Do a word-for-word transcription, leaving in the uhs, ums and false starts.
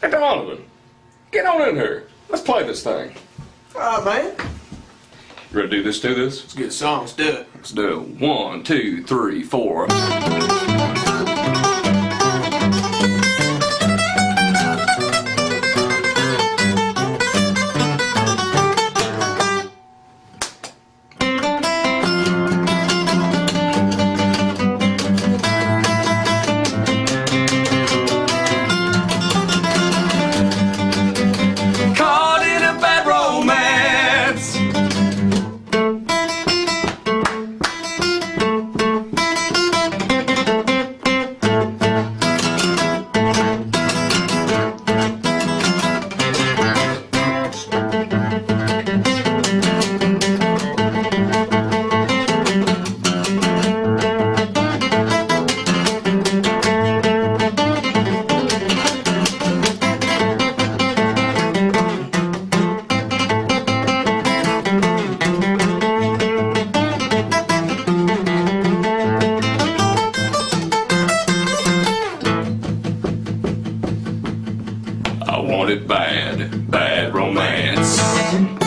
Hey, Donovan, get on in here. Let's play this thing. All right, man. You ready to do this to this? It's a good song. Let's do it. Let's do it. One, two, three, four. Caught in a bad romance. I want it bad, bad romance.